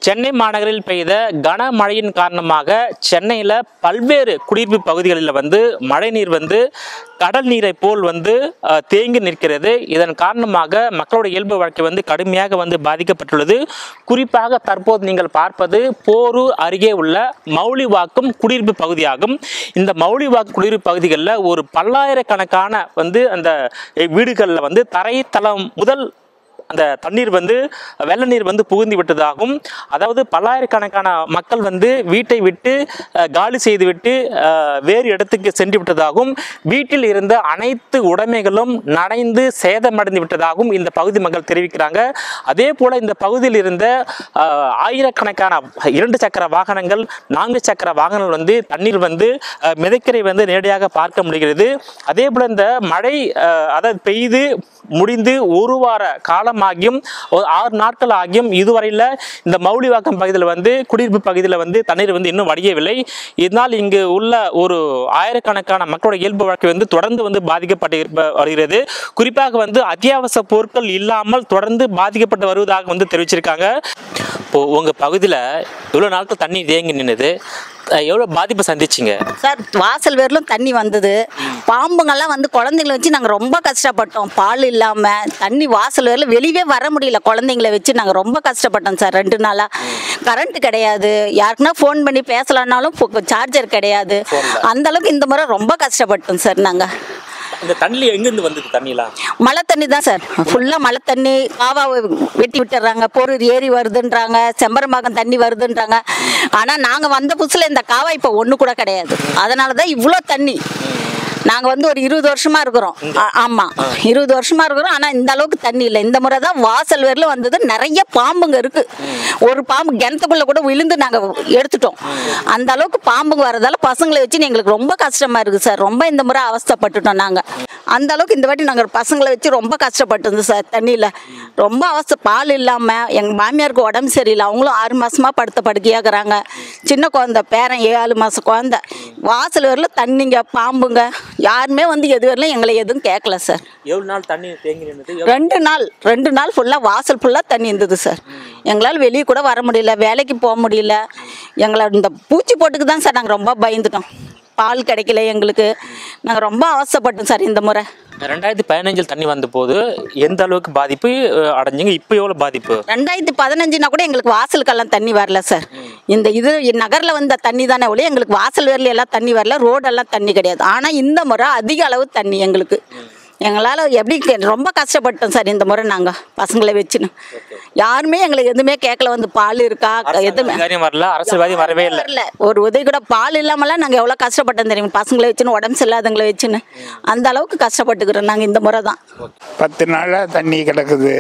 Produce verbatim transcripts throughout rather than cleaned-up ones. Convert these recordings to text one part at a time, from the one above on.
சென்னை மாநகரில் பெய்த கனமழையின் காரணமாக சென்னையில் பல்வேறு குடியிருப்பு பகுதிகளில் வந்து மழைநீர் வந்து கடல் நீரை போல் வந்து தேங்கி நிற்கிறது. இதன் காரணமாக மக்களுடைய இயல்பு வாழ்க்கை வந்து கடுமையாக வந்து பாதிக்கப்பட்டுள்ளது. குறிப்பாக தற்போது நீங்கள் பார்ப்பது போரூர் அருகே உள்ள மௌலிவாக்கம் குடியிருப்பு பகுதியாகும். இந்த மௌலிவாக்கம் குடியிருப்பு பகுதிகளில் ஒரு பல்லாயிரக்கணக்கான வந்து அந்த வீடுகளில் வந்து தரைத்தளம் முதல் அந்த தண்ணீர் வந்து வெள்ள நீர் வந்து புகுந்து விட்டதாகும். அதாவது பல்லாயிரக்கணக்கான மக்கள் வந்து வீட்டை விட்டு காலி செய்துவிட்டு வேறு இடத்துக்கு சென்று விட்டதாகவும், வீட்டில் இருந்த அனைத்து உடைமைகளும் நனைந்து சேதமடைந்து விட்டதாகவும் இந்த பகுதி மக்கள் தெரிவிக்கிறாங்க. அதே போல இந்த பகுதியில் இருந்த ஆயிரக்கணக்கான இரண்டு சக்கர வாகனங்கள், நான்கு சக்கர வாகனங்கள் வந்து தண்ணீர் வந்து மிதக்கரை வந்து நேரடியாக பார்க்க முடிகிறது. அதே போல இந்த மழை அதாவது பெய்து முடிந்து ஒரு வார காலமாகியும் ஆறு நாட்கள் ஆகியும் இதுவரையில் இந்த மௌலிவாக்கம் பகுதியில் வந்து குடியிருப்பு பகுதியில் வந்து தண்ணீர் வந்து இன்னும் வடியவில்லை. இதனால் இங்கு உள்ள ஒரு ஆயிரக்கணக்கான மக்களுடைய இயல்பு வாழ்க்கை வந்து தொடர்ந்து வந்து பாதிக்கப்பட்டு வருகிறது. குறிப்பாக வந்து அத்தியாவசிய பொருட்கள் இல்லாமல் தொடர்ந்து பாதிக்கப்பட்டு வருவதாக வந்து தெரிவிச்சிருக்காங்க. இப்போ உங்க பகுதியில் இவ்வளவு நாட்கள் தண்ணி தேங்கி நின்னுது, எவ்வளவு பாதிப்பு சந்திச்சிங்க சார்? வாசல் வேர்லும் தண்ணி வந்தது. பாம்புங்கெல்லாம் வந்து குழந்தைங்களை வச்சு நாங்கள் ரொம்ப கஷ்டப்பட்டோம். பால் இல்லாமல் தண்ணி வாசல் வேரில் வெளியே வர முடியல. குழந்தைங்களை வச்சு நாங்கள் ரொம்ப கஷ்டப்பட்டோம் சார். ரெண்டு நாளாக கரண்ட் கிடையாது. யாருக்குன்னா ஃபோன் பண்ணி பேசலான்னாலும் சார்ஜர் கிடையாது. அந்த அளவுக்கு இந்த முறை ரொம்ப கஷ்டப்பட்டோம் சார். நாங்கள் இந்த தண்ணி எங்கிருந்து வந்தது? தண்ணிலாம் மழை தண்ணி தான் சார். ஃபுல்லாக மழை தண்ணி. காவா வெட்டி விட்டுறாங்க, போரூர் ஏரி வருதுன்றாங்க, செம்பரம்பாக்கம் தண்ணி வருதுன்றாங்க. ஆனால் நாங்கள் வந்த புதுசில் இந்த காவா இப்போ ஒன்று கூட கிடையாது. அதனால தான் இவ்வளோ தண்ணி. நாங்கள் வந்து ஒரு இருபது வருஷமா இருக்கிறோம். ஆமாம், இருபது வருஷமா இருக்கிறோம். ஆனால் இந்த அளவுக்கு தண்ணி இல்லை. இந்த முறை தான் வாசல் வேரில் வந்தது. நிறைய பாம்புங்க இருக்கு. ஒரு பாம்பு கிணத்துக்குள்ள கூட விழுந்து நாங்கள் எடுத்துட்டோம். அந்த அளவுக்கு பாம்புங்க வரதால பசங்களை வச்சு எங்களுக்கு ரொம்ப கஷ்டமா இருக்கு சார். ரொம்ப இந்த முறை அவஸ்தைப்பட்டுட்டோம் நாங்கள். அந்த அளவுக்கு இந்த வாட்டி நாங்கள் பசங்களை வச்சு ரொம்ப கஷ்டப்பட்டுருந்தோம் சார். தண்ணியில் ரொம்ப அவஸ்தை. பால் இல்லாமல் எங்கள் மாமியாருக்கு உடம்பு சரியில்லை. அவங்களும் ஆறு மாசமா படுத்த படுக்கையாக்குறாங்க. சின்ன குழந்தை, பேரன் ஏழு மாசம் குழந்தை. வாசல் வேரில் தண்ணிங்க, பாம்புங்க. யாருமே வந்து எது வரலாம் எங்களை எதுவும் கேட்கல சார். எவ்வளவு நாள் தண்ணி தேங்கி நின்னுது? ரெண்டு நாள் ரெண்டு நாள் ஃபுல்லாக வாசல் ஃபுல்லாக தண்ணி இருந்தது சார். எங்களால் வெளியே கூட வர முடியல, வேலைக்கு போக முடியல. எங்களை இந்த பூச்சி போட்டுக்கு தான் சார் நாங்கள் ரொம்ப பயந்துட்டோம். பால் கிடைக்கல எங்களுக்கு. நாங்கள் ரொம்ப அவசரப்பட்டோம் சார் இந்த முறை. ரெண்டாயிரத்தி பதினஞ்சில் தண்ணி வந்த போது எந்த அளவுக்கு பாதிப்பு அடைஞ்சிங்க? இப்போ எவ்வளோ பாதிப்பு? ரெண்டாயிரத்தி பதினஞ்சுனா கூட எங்களுக்கு வாசலுக்கெல்லாம் தண்ணி வரல சார். இந்த இது நகரில் வந்த தண்ணி தானே ஒழிய எங்களுக்கு வாசல் வேரில் எல்லாம் தண்ணி வரல, ரோடெல்லாம் தண்ணி கிடையாது. ஆனால் இந்த முறை அதிக அளவு தண்ணி எங்களுக்கு. எங்களால் எப்படி ரொம்ப கஷ்டப்பட்டோம் சார் இந்த முறை. நாங்கள் பசங்களை வச்சுன்னு யாருமே எங்களை எதுவுமே கேட்கல. வந்து பால் இருக்கா எதுவுமே வரல, அரசியல்வாதி வரவே இல்லை. ஒரு உதவி கூட பால் இல்லாமலாம் நாங்கள் எவ்வளோ கஷ்டப்பட்டோம் தெரியும். பசங்களை வச்சுன்னு, உடம்பு சரியில்லாதவங்களை வச்சுன்னு அந்த அளவுக்கு கஷ்டப்பட்டுக்கிறோம் நாங்கள் இந்த முறை தான். பத்து நாளாக தண்ணி கிடக்குது.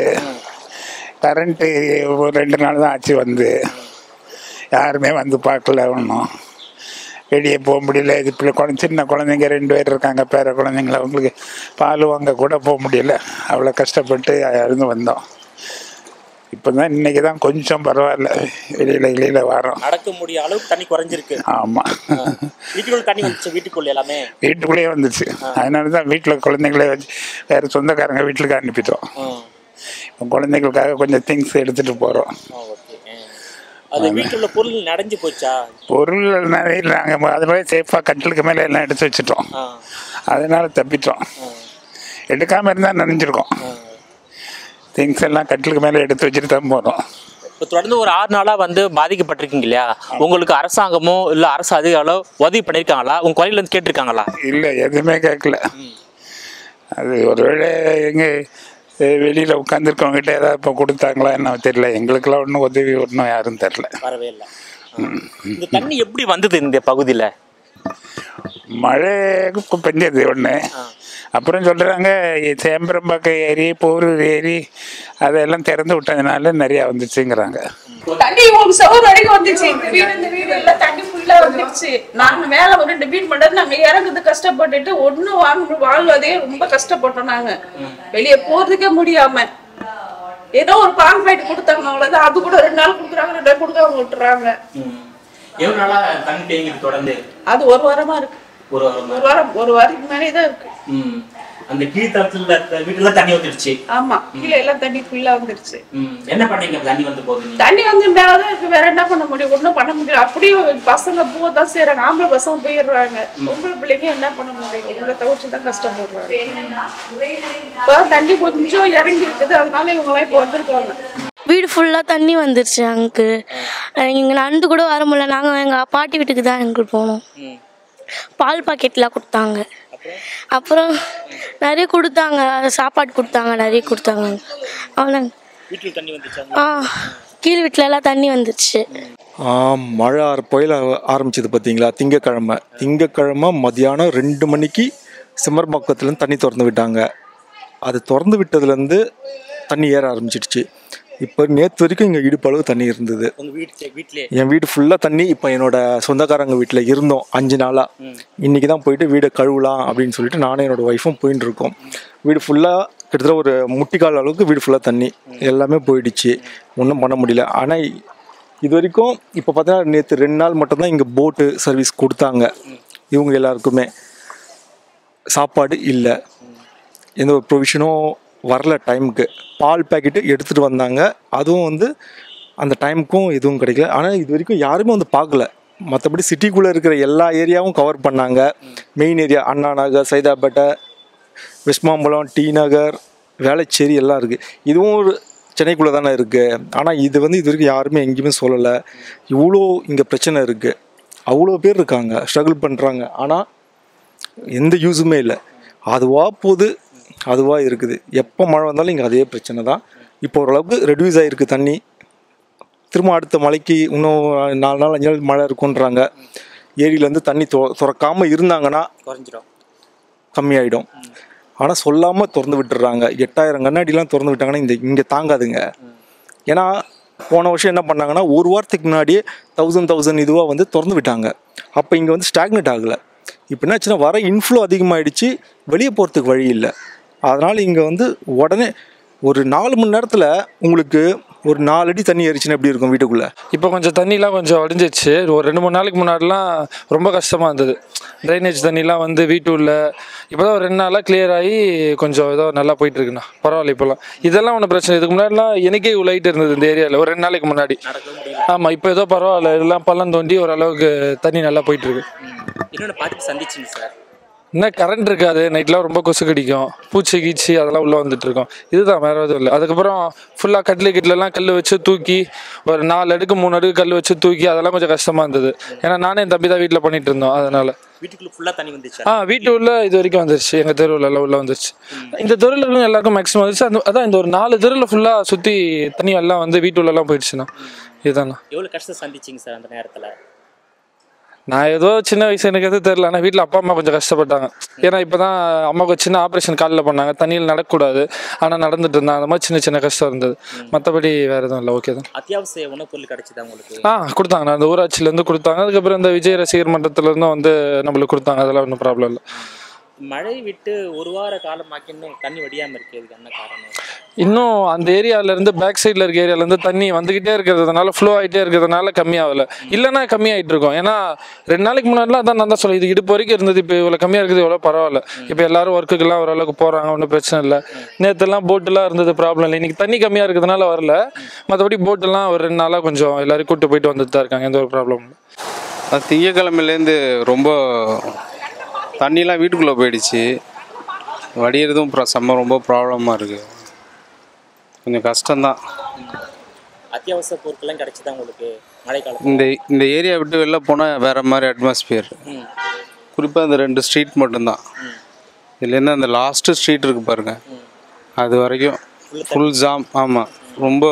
கரண்ட்டு ஒரு ரெண்டு நாள் தான் ஆச்சு வந்து. யாருமே வந்து பார்க்கல. ஒன்றும் வெளியே போக முடியல. இது பிள்ளை குழந்தை, சின்ன குழந்தைங்க ரெண்டு பேர் இருக்காங்க, பேர குழந்தைங்கள. அவங்களுக்கு பால் வாங்க கூட போக முடியல. அவ்வளோ கஷ்டப்பட்டு இருந்து வந்தோம். இப்போ தான் இன்னைக்கு தான் கொஞ்சம் பரவாயில்ல, வெளியில் வெளியில் வரோம். நடக்க முடிய அளவுக்கு தண்ணி குறைஞ்சிருக்கு. ஆமாம், வீட்டுக்குள்ள தண்ணி வந்துச்சு. வீட்டுக்குள்ள எல்லாமே வீட்டுக்குள்ளேயே வந்துச்சு. அதனால தான் வீட்டில் குழந்தைங்களே வச்சு வேறு சொந்தக்காரங்க வீட்டுக்கு அனுப்பிட்டோம். இப்போ குழந்தைங்களுக்காக கொஞ்சம் திங்ஸ் எடுத்துகிட்டு போகிறோம். அது வீட்டுல பொருள் நடைஞ்சு போச்சா? பொருள் நிறைய நாங்கள் அது மாதிரி சேஃபாக கட்டிலுக்கு மேலே எல்லாம் எடுத்து வச்சுட்டோம். அதனால தப்பிட்டோம். எடுக்காமல் இருந்தால் நனைஞ்சிருக்கோம். திங்ஸ் எல்லாம் கட்டிலுக்கு மேலே எடுத்து வச்சுட்டு தான் போகிறோம். இப்போ தொடர்ந்து ஒரு ஆறு நாளாக வந்து பாதிக்கப்பட்டிருக்கீங்க இல்லையா? உங்களுக்கு அரசாங்கமோ இல்லை அரசு அதிகாரோ உதவி பண்ணியிருக்காங்களா? உங்கள் குறையிலேருந்து கேட்டிருக்காங்களா? இல்லை, எதுவுமே கேட்கல. அது ஒருவேளை எங்கே வெளியில் உட்காந்துருக்கவங்ககிட்ட ஏதாவது இப்போ கொடுத்தாங்களா என்ன தெரியல. எங்களுக்கெல்லாம் ஒன்றும் உதவி ஒன்றும் யாரும் தெரில. வரவே இல்லை. இந்த தண்ணி எப்படி வந்தது இந்த பகுதியில்? மழை பெஞ்சது ஒன்று. அப்புறம் சொல்கிறாங்க சேம்பரம்பாக்கம் ஏரி, போரூர் ஏரி அதெல்லாம் திறந்து விட்டதுனால நிறையா வந்துச்சுங்கிறாங்க. தண்ணி சவுறு வரைக்கும் வந்துச்சு. வீடு இந்த வீடு எல்லாம் தண்ணி ஃபுல்லா வந்துருச்சு. நாங்க மேல ஒரு ரெண்டு வீடு மட்டும் நாங்க இறங்குறது கஷ்டப்பட்டுட்டு ஒண்ணு வாங்க வாழ்வதே ரொம்ப கஷ்டப்பட்டோம். நாங்க வெளியே போறதுக்கே முடியாம ஏதோ ஒரு பால் பாக்கெட் கொடுத்தாங்க, அவ்வளவுதான். அது கூட ரெண்டு நாள் கொடுக்குறாங்க, ரெண்டு நாள் கொடுக்காம விட்டுறாங்க. எவ்வளவு நாளா தண்ணி தேங்கி தொடர்ந்து? அது ஒரு வாரமா இருக்கு. ஒரு வாரம் ஒரு வாரத்துக்கு மேலே தான் இருக்கு. அந்த கீழ்த்தளத்துல வீட்டுல தண்ணி வந்துருச்சு. ஆமா, கீழே எல்லாம் தண்ணி ஃபுல்லா வந்துருச்சு. என்ன பண்ணீங்க தண்ணி வந்து போகுது? தண்ணி வந்து மேலதான் வேற என்ன பண்ண முடியும்? ஒன்றும் பண்ண முடியும். அப்படியே பசங்க போதான் செய்யறாங்க, ஆம்பளை பசங்க போயிடுறாங்க. பொம்பளை பிள்ளைங்க என்ன பண்ண முடியும்? இவங்களை தவிர்த்துதான் கஷ்டப்படுறாங்க. இப்போ தண்ணி கொஞ்சம் இறங்கி இருக்குது, அதனால இவங்க எல்லாம் இப்போ வந்திருக்காங்க. வீடு ஃபுல்லாக தண்ணி வந்துருச்சு. அங்கு எங்கள் நண்டு கூட வர முடியல. நாங்கள் எங்கள் பாட்டி வீட்டுக்கு தான் எங்களுக்கு போனோம். பால் பாக்கெட்லாம் கொடுத்தாங்க, அப்புறம் நிறைய கொடுத்தாங்க, சாப்பாடு கொடுத்தாங்க, நிறைய கொடுத்தாங்க. அவ்வளோ. ஆ, கீழ் வீட்டில எல்லாம் தண்ணி வந்துருச்சு. மழை புயல் ஆரம்பிச்சது பார்த்தீங்களா? திங்கக்கிழமை திங்கக்கிழமை மதியானம் ரெண்டு மணிக்கு செம்பரம்பாக்கத்துலேருந்து தண்ணி திறந்து விட்டாங்க. அது திறந்து விட்டதுலேருந்து தண்ணி ஏற ஆரம்பிச்சிடுச்சு. இப்போ நேற்று வரைக்கும் இங்கே இடுப்பளவு தண்ணி இருந்தது. என் வீடு ஃபுல்லாக தண்ணி. இப்போ என்னோட சொந்தக்காரங்க வீட்டில் இருந்தோம் அஞ்சு நாளாக. இன்றைக்கி தான் போயிட்டு வீடை கழுவலாம் அப்படின்னு சொல்லிட்டு நானும் என்னோடய ஒய்ஃபும் போயின்னு இருக்கோம். வீடு ஃபுல்லாக கிட்டத்தட்ட ஒரு முட்டிக்கால் அளவுக்கு வீடு ஃபுல்லாக தண்ணி எல்லாமே போயிடுச்சு. ஒன்றும் பண்ண முடியல. ஆனால் இது வரைக்கும் இப்போ பார்த்தீங்கன்னா நேற்று ரெண்டு நாள் மட்டும்தான் இங்கே போட்டு சர்வீஸ் கொடுத்தாங்க. இவங்க எல்லாருக்குமே சாப்பாடு இல்லை, எந்த ஒரு ப்ரொவிஷனும் வரல டைமுக்கு. பால் பேக்கெட்டு எடுத்துகிட்டு வந்தாங்க, அதுவும் வந்து அந்த டைமுக்கும் எதுவும் கிடைக்கல. ஆனால் இது வரைக்கும் யாருமே வந்து பார்க்கல. மற்றபடி சிட்டிக்குள்ளே இருக்கிற எல்லா ஏரியாவும் கவர் பண்ணாங்க. மெயின் ஏரியா அண்ணா நகர், சைதாப்பேட்டை, வெஸ்மாம்பலம், டி நகர், வேளச்சேரி எல்லாம் இருக்குது. இதுவும் ஒரு சென்னைக்குள்ளே தானே இருக்குது. ஆனால் இது வந்து இது வரைக்கும் யாருமே எங்கேயுமே சொல்லலை. இவ்வளோ இங்கே பிரச்சனை இருக்குது, அவ்வளோ பேர் இருக்காங்க, ஸ்ட்ரகிள் பண்ணுறாங்க. ஆனால் எந்த யூஸுமே இல்லை. அதுவாக போது அதுவாக இருக்குது. எப்போ மழை வந்தாலும் இங்கே அதே பிரச்சனை தான். இப்போ ஓரளவுக்கு ரெடியூஸ் ஆகிருக்கு தண்ணி. திரும்ப அடுத்த மழைக்கு இன்னும் நாலு நாள் அஞ்சு நாள் மழை இருக்குன்றாங்க. ஏரியிலேருந்து தண்ணி தொ திறக்காமல் இருந்தாங்கன்னா குறைஞ்சிடும், கம்மியாயிடும். ஆனால் சொல்லாமல் திறந்து விட்டுறாங்க. எட்டாயிரம் கண்ணாடிலாம் திறந்து விட்டாங்கன்னா இந்த இங்கே தாங்காதுங்க. ஏன்னா போன வருஷம் என்ன பண்ணாங்கன்னா ஒரு வாரத்துக்கு முன்னாடியே தௌசண்ட் தௌசண்ட் இதுவாக வந்து திறந்து விட்டாங்க. அப்போ இங்கே வந்து ஸ்டாக்னெட் ஆகலை. இப்போ என்னாச்சுன்னா வர இன்ஃப்ளோ அதிகமாகிடுச்சு, வெளியே போகிறதுக்கு வழி இல்லை. அதனால் இங்கே வந்து உடனே ஒரு நாலு மணி நேரத்தில் உங்களுக்கு ஒரு நாலு அடி தண்ணி ஏறிச்சுன்னா எப்படி இருக்கும் வீட்டுக்குள்ளே? இப்போ கொஞ்சம் தண்ணிலாம் கொஞ்சம் வடிஞ்சிச்சு. ஒரு ரெண்டு மூணு நாளைக்கு முன்னாடிலாம் ரொம்ப கஷ்டமாக இருந்தது. ட்ரைனேஜ் தண்ணிலாம் வந்து வீட்டு உள்ள இப்போ தான் ஒரு ரெண்டு நாளாக கிளியர் ஆகி கொஞ்சம் ஏதோ நல்லா போயிட்டுருக்குண்ணா, பரவாயில்ல. இப்போலாம் இதெல்லாம் ஒன்றும் பிரச்சனை. இதுக்கு முன்னாடிலாம் எனக்கே லைட் இருந்தது இந்த ஏரியாவில் ஒரு ரெண்டு நாளைக்கு முன்னாடி. ஆமாம், இப்போ ஏதோ பரவாயில்ல, இதெல்லாம் பள்ளம் தோண்டி ஓரளவுக்கு தண்ணி நல்லா போயிட்டுருக்கு. இன்னொன்று பார்த்து சந்திச்சிங்க சார், இன்னும் கரண்ட் இருக்காது, நைட்லாம் ரொம்ப கொசு கடிக்கும், பூச்சி கீச்சி அதெல்லாம் உள்ளே வந்துட்டு இருக்கோம். இதுதான், வேறு எதுவும் இல்லை. அதுக்கப்புறம் ஃபுல்லாக கட்டில் கிட்டலாம் கல் வச்சு தூக்கி ஒரு நாலு அடுக்கு மூணு அடுக்கு கல் வச்சு தூக்கி அதெல்லாம் கொஞ்சம் கஷ்டமாக இருந்தது. ஏன்னா நானே என் தம்பி தான் வீட்டில் பண்ணிட்டு இருந்தோம். அதனால வீட்டுக்குள்ள ஃபுல்லாக தண்ணி வந்துச்சு. ஆ, வீட்டு உள்ள இது வரைக்கும் வந்துருச்சு. எங்கள் தெருவில் எல்லாம் உள்ள வந்துருச்சு. இந்த தெருவில் இருக்கும் எல்லாருக்கும் மேக்ஸிமம் வந்துச்சு. அந்த அதான் இந்த ஒரு நாலு தெருவில் ஃபுல்லாக சுற்றி தண்ணி எல்லாம் வந்து வீட்டு உள்ளெல்லாம் போயிடுச்சுண்ணா. இதுதாண்ணா. எவ்வளோ கஷ்டம் சந்திச்சிங்க சார் அந்த நேரத்தில்? நான் ஏதோ சின்ன வயசு எனக்கு எதுவும் தெரியல. ஆனால் வீட்டில் அப்பா அம்மா கொஞ்சம் கஷ்டப்பட்டாங்க. ஏன்னா இப்போ தான் அம்மாவுக்கு சின்ன ஆப்ரேஷன் காலில் பண்ணாங்க, தண்ணியில் நடக்கக்கூடாது, ஆனால் நடந்துட்டு இருந்தாங்க. அந்த மாதிரி சின்ன சின்ன கஷ்டம் இருந்தது. மற்றபடி வேறு எதுவும் இல்லை. ஓகே தான். அத்தியாவசிய உணவுப் பொருள் கிடைச்சிதா உங்களுக்கு? ஆ, கொடுத்தாங்க. நான் அந்த ஊராட்சியிலேருந்து கொடுத்தாங்க. அதுக்கப்புறம் இந்த விஜய் ரசிகர் மன்றத்துலேருந்தும் வந்து நம்மளுக்கு கொடுத்தாங்க. அதெல்லாம் ஒன்றும் ப்ராப்ளம் இல்லை. மழை விட்டு ஒரு வார காலமாக்கி இன்னும் தண்ணி வடியாமல் இருக்கு, இதுக்கு என்ன காரணம்? இன்னும் அந்த ஏரியாவிலேருந்து பேக் சைடில் இருக்க ஏரியாவிலேருந்து தண்ணி வந்துக்கிட்டே இருக்கிறதுனால, ஃப்ளோ ஆகிட்டே இருக்கிறதுனால கம்மியாகலை. இல்லைன்னா கம்மியாகிட்டு இருக்கும். ஏன்னா ரெண்டு நாளைக்கு முன்னாடிலாம் அதான் நான் தான் சொல்ல, இது இடுப்பு வரைக்கும் இருந்தது. இப்போ இவ்வளோ கம்மியாக இருக்குது, எவ்வளோ பரவாயில்ல. இப்போ எல்லாரும் ஒர்க்குக்கெல்லாம் ஓரளவுக்கு போகிறாங்க, ஒன்றும் பிரச்சனை இல்லை. நேற்றுலாம் போட்டெல்லாம் இருந்தது, ப்ராப்ளம் இல்லை. இன்றைக்கி தண்ணி கம்மியாக இருக்கிறதுனால வரல. மற்றபடி போட்டெல்லாம் ஒரு ரெண்டு நாளாக கொஞ்சம் எல்லோரும் கூப்பிட்டு போயிட்டு வந்துட்டு தான் இருக்காங்க. எந்த ஒரு ப்ராப்ளம் இல்லை. திங்கக்கிழமையிலேருந்து ரொம்ப தண்ணிலாம் வீட்டுக்குள்ளே போயிடுச்சு. வடிகிறதும் செம்ம ரொம்ப ப்ராப்ளமாக இருக்குது. கொஞ்சம் கஷ்டம்தான். அத்தியாவசிய பொருட்கள்லாம் கிடைச்சிதான் உங்களுக்கு மழைக்காலம்? இந்த இந்த ஏரியா விட்டு வெளில போனால் வேறு மாதிரி அட்மாஸ்பியர். குறிப்பாக இந்த ரெண்டு ஸ்ட்ரீட் மட்டும்தான். இதுலேருந்து அந்த லாஸ்ட்டு ஸ்ட்ரீட் இருக்குது பாருங்கள், அது வரைக்கும் ஃபுல் ஜாம். ஆமாம், ரொம்ப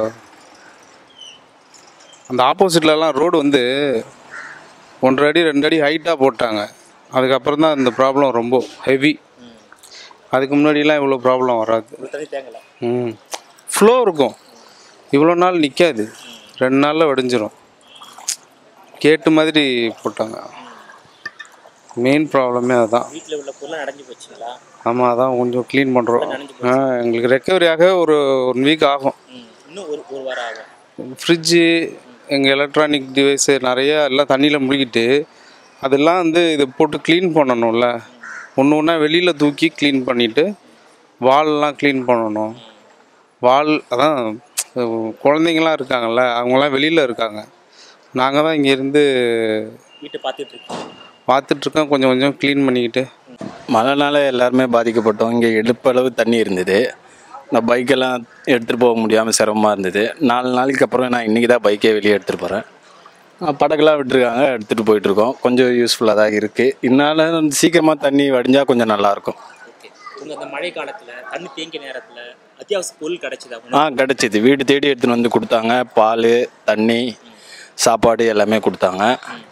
அந்த ஆப்போசிட்லலாம் ரோடு வந்து ஒன்றரை அடி ரெண்டு அடி ஹைட்டாக போட்டாங்க. அதுக்கப்புறம் தான் இந்த ப்ராப்ளம் ரொம்ப ஹெவி. அதுக்கு முன்னாடிலாம் இவ்வளோ ப்ராப்ளம் வராது. ம் ஃப்ளோ இருக்கும், இவ்வளோ நாள் நிற்காது, ரெண்டு நாளில் வடிஞ்சிரும். கேட்டு மாதிரி போட்டாங்க. மெயின் ப்ராப்ளமே அதுதான். ஆமாம், அதான் கொஞ்சம் க்ளீன் பண்ணுறோம். ஆ, எங்களுக்கு ரெக்கவரி ஆக ஒரு ஒன் வீக் ஆகும். ஃப்ரிட்ஜு, எங்கள் எலக்ட்ரானிக் டிவைஸு நிறையா எல்லாம் தண்ணியில் முழுகிட்டு அதெல்லாம் வந்து இதை போட்டு க்ளீன் பண்ணணும்ல. ஒன்று ஒன்றா வெளியில் தூக்கி க்ளீன் பண்ணிவிட்டு வால்லாம் க்ளீன் பண்ணணும். வால் அதான் குழந்தைங்களாம் இருக்காங்கள்ல, அவங்களாம் வெளியில் இருக்காங்க. நாங்கள் தான் இங்கேருந்து வீட்டை பார்த்துட்ருக்கோம் பார்த்துட்ருக்கோம் கொஞ்சம் கொஞ்சம் க்ளீன் பண்ணிக்கிட்டு. மழைனால எல்லாருமே பாதிக்கப்பட்டோம். இங்கே இடுப்பளவு தண்ணி இருந்தது. நான் பைக்கெல்லாம் எடுத்துகிட்டு போக முடியாமல் சிரமமாக இருந்தது. நாலு நாளைக்கு அப்புறம் நான் இன்றைக்கி தான் பைக்கே வெளியே எடுத்துகிட்டு போகிறேன். படகுலாம் விட்டுருக்காங்க, எடுத்துகிட்டு போயிட்டுருக்கோம். கொஞ்சம் யூஸ்ஃபுல்லாக தான் இருக்குது. இதனால சீக்கிரமாக தண்ணி வடிஞ்சால் கொஞ்சம் நல்லாயிருக்கும். உங்கள் அந்த மழை காலத்தில் தண்ணி தேங்கிய நேரத்தில் அத்தியாவசிய பொருள் கிடைச்சிதா? ஆ கிடச்சிது. வீடு தேடி எடுத்துகிட்டு வந்து கொடுத்தாங்க. பால், தண்ணி, சாப்பாடு எல்லாமே கொடுத்தாங்க.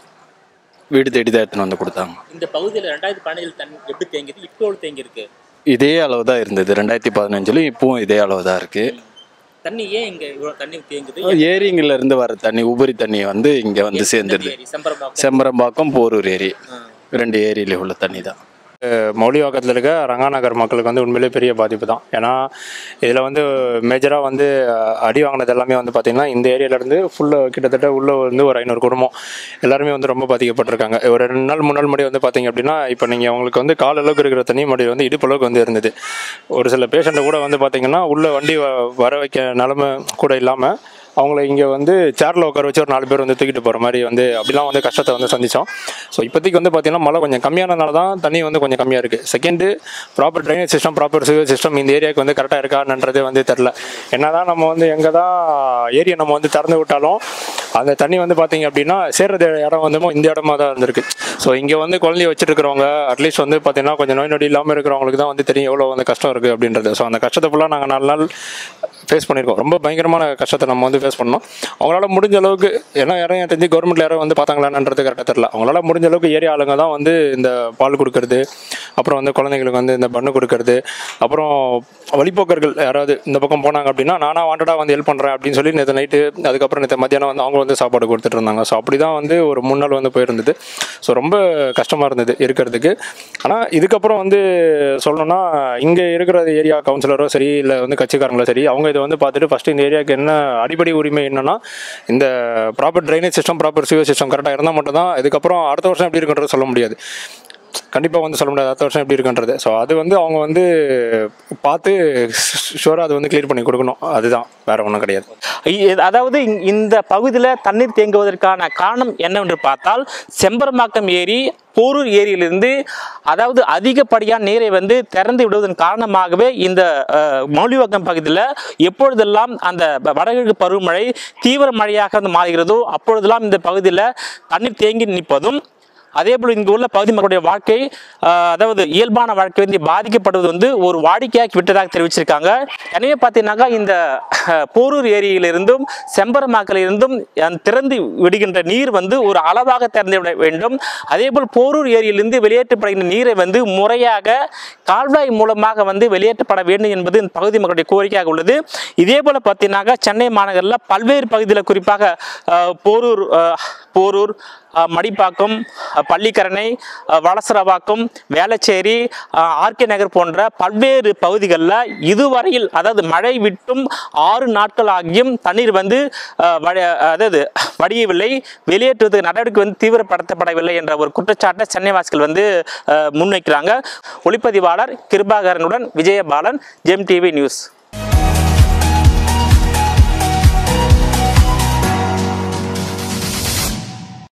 வீடு தேடி தான் எடுத்துன்னு வந்து கொடுத்தாங்க. இந்த பகுதியில் ரெண்டாயிரத்தி பதினஞ்சில் தண்ணி எப்படி தேங்கிது, இப்போ எவ்வளோ தேங்கியிருக்கு? இதே அளவு தான் இருந்தது. ரெண்டாயிரத்தி பதினஞ்சுலையும் இப்பவும் இதே அளவு தான் இருக்குது. தண்ணி ஏன் இங்கே இவ்வளோ தண்ணி தேங்குது? ஏரிங்கள்ல இருந்து வர தண்ணி, உபரி தண்ணி வந்து இங்கே வந்து சேர்ந்துருது. செம்பரம்பாக்கம், போரூர் ஏரி, ரெண்டு ஏரியில உள்ள தண்ணி தான். மௌலிவாக்கத்தில் இருக்க ரங்காநகர் மக்களுக்கு வந்து உண்மையிலே பெரிய பாதிப்பு தான். ஏன்னா இதில் வந்து மேஜராக வந்து அடி வாங்கினது எல்லாமே வந்து பார்த்திங்கன்னா இந்த ஏரியாவிலேருந்து ஃபுல்லாக கிட்டத்தட்ட உள்ளே வந்து ஒரு ஐநூறு குடும்பம் எல்லாருமே வந்து ரொம்ப பாதிக்கப்பட்டிருக்காங்க. ஒரு ரெண்டு நாள் மூணு நாள் முன்னாடி வந்து பார்த்திங்க அப்படின்னா இப்போ நீங்கள் அவங்களுக்கு வந்து கால் அளவுக்கு இருக்கிற தண்ணி முன்னாடி வந்து இடுப்பளவுக்கு வந்து இருந்தது. ஒரு சில பேஷண்ட்டை கூட வந்து பார்த்திங்கன்னா உள்ளே வண்டி வர வைக்க நிலமை கூட இல்லாமல் அவங்கள இங்கே வந்து சேரில் உட்கார வச்சு ஒரு நாலு பேர் வந்து தூக்கிட்டு போகிற மாதிரி வந்து அப்படிலாம் வந்து கஷ்டத்தை வந்து சந்தித்தோம். ஸோ இப்போதைக்கு வந்து பார்த்திங்கன்னா மழை கொஞ்சம் கம்மியானதுனால தான் தண்ணி வந்து கொஞ்சம் கம்மியாக இருக்குது. Second proper drainage system, proper sewer system இந்த ஏரியாவுக்கு வந்து கரெக்டாக இருக்கான்றதே வந்து தெரில. என்ன தான் நம்ம வந்து எங்கே தான் ஏரியா நம்ம வந்து திறந்து விட்டாலும் அந்த தண்ணி வந்து பார்த்திங்க அப்படின்னா சேர்றது இடம் வந்து இந்த இடமா தான் இருந்திருக்கு. ஸோ இங்கே வந்து குழந்தைய வச்சுட்டு இருக்கிறவங்க அட்லீஸ்ட் வந்து பார்த்திங்கன்னா கொஞ்சம் நோய் நொடி இல்லாமல் இருக்கிறவங்களுக்கு தான் வந்து தெரியும் எவ்வளோ வந்து கஷ்டம் இருக்குது அப்படின்றது. ஸோ அந்த கஷ்டத்தை ஃபுல்லாக நாங்கள் நாலு நாள் ஃபேஸ் பண்ணியிருக்கோம். ரொம்ப பயங்கரமான கஷ்டத்தை நம்ம வந்து ஃபேஸ் பண்ணோம். அவங்களால முடிஞ்ச அளவுக்கு ஏன்னா யாரும் என் தெரிஞ்சு கவர்மெண்ட்டில் யாரும் வந்து பார்த்தாங்களான்றது கரெக்டாக தெரில. அவங்களால முடிஞ்ச அளவுக்கு ஏரியா ஆளுங்க தான் வந்து இந்த பால் கொடுக்கறது, அப்புறம் வந்து குழந்தைங்களுக்கு வந்து இந்த பண்ணு கொடுக்கறது, அப்புறம் வழிபோக்கர்கள் யாராவது இந்த பக்கம் போனாங்க அப்படின்னா நானாக வாண்டடாக வந்து ஹெல்ப் பண்ணுறேன் அப்படின்னு சொல்லி நேற்று நைட்டு அதுக்கப்புறம் நேற்று மத்தியானம் வந்து அவங்க வந்து சாப்பாடு கொடுத்துட்டு இருந்தாங்க. ஸோ அப்படி தான் வந்து ஒரு மூணு நாள் வந்து போயிருந்தது. ஸோ ரொம்ப கஷ்டமாக இருந்தது இருக்கிறதுக்கு. ஆனால் இதுக்கப்புறம் வந்து சொல்லணும்னா இங்கே இருக்கிற ஏரியா கவுன்சிலரோ சரி இல்லை வந்து கட்சிக்காரங்களோ சரி அவங்க இதை வந்து பார்த்துட்டு ஃபஸ்ட்டு இந்த ஏரியாவுக்கு என்ன அடிப்படை உரிமை என்னன்னா இந்த proper drainage system, proper sewer system கரெக்டாக இருந்தால் மட்டும் தான் இதுக்கப்புறம் அடுத்த வருஷம் எப்படி இருக்குன்றது சொல்ல முடியாது. கண்டிப்பாக வந்து சொல்ல முடியாது அடுத்த வருஷம் எப்படி இருக்குன்றது. ஸோ அது வந்து அவங்க வந்து பார்த்து ஷூராக அது வந்து கிளியர் பண்ணி கொடுக்கணும். அதுதான், வேற ஒன்றும் கிடையாது. அதாவது இந்த பகுதியில் தண்ணீர் தேங்குவதற்கான காரணம் என்னவென்று பார்த்தால் செம்பரம்பாக்கம் ஏரி, போரூர் ஏரியிலிருந்து அதாவது அதிகப்படியான நீரை வந்து திறந்து விடுவதன் காரணமாகவே இந்த மௌலிவாக்கம் பகுதியில் எப்பொழுதெல்லாம் அந்த வடகிழக்கு பருவமழை தீவிர மழையாக வந்து மாறுகிறதோ அப்பொழுதெல்லாம் இந்த பகுதியில் தண்ணீர் தேங்கி நிற்பதும், அதே போல் இங்கு உள்ள பகுதி மக்களுடைய வாழ்க்கை அதாவது இயல்பான வாழ்க்கை வந்து பாதிக்கப்படுவது வந்து ஒரு வாடிக்கையாக்கி விட்டதாக தெரிவிச்சிருக்காங்க. எனவே பார்த்தீங்கன்னாக்கா இந்த போரூர் ஏரியிலிருந்தும் செம்பரம்பாக்கிலிருந்தும் திறந்து விடுகின்ற நீர் வந்து ஒரு அளவாக திறந்து விட வேண்டும். அதே போல் போரூர் ஏரியிலிருந்து வெளியேற்றப்படுகின்ற நீரை வந்து முறையாக கால்வாய் மூலமாக வந்து வெளியேற்றப்பட வேண்டும் என்பது இந்த பகுதி மக்களுடைய கோரிக்கையாக உள்ளது. இதே போல் பார்த்தீங்கன்னாக்கா சென்னை மாநகரில் பல்வேறு பகுதியில் குறிப்பாக போரூர் போரூர் மடிப்பாக்கம், பள்ளிக்கரணை, வளசரவாக்கம், வேளச்சேரி, ஆர்கே நகர் போன்ற பல்வேறு பகுதிகளில் இதுவரையில் அதாவது மழை விட்டும் ஆறு நாட்கள் ஆகியும் தண்ணீர் வந்து அதாவது வடியவில்லை, வெளியேற்றுவதற்கு நடவடிக்கை வந்து தீவிரப்படுத்தப்படவில்லை என்ற ஒரு குற்றச்சாட்டை சென்னை வாசிகள் வந்து முன்வைக்கிறாங்க. ஒளிப்பதிவாளர் கிருபாகரனுடன் விஜயபாலன், ஜெம் டிவி நியூஸ்.